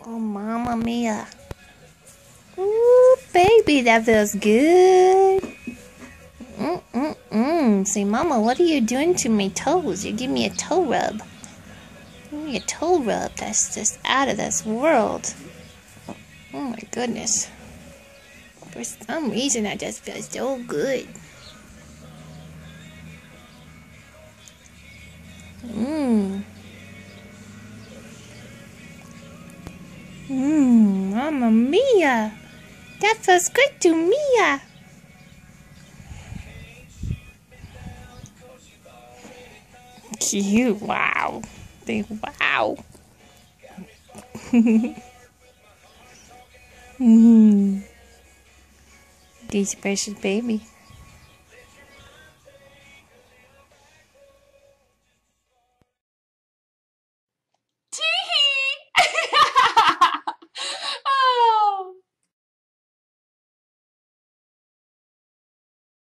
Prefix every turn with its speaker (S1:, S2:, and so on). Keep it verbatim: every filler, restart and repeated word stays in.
S1: Oh, Mama Mia. Ooh, baby, that feels good. Mm-mm-mm. Say, Mama, what are you doing to my toes? You give me a toe rub. Give me a toe rub. That's just out of this world. Oh, my goodness. For some reason, that just feels so good. Mmm. Mmm, Mamma Mia. That feels good to Mia. Cute, wow. Think, wow. Mmm. These precious baby.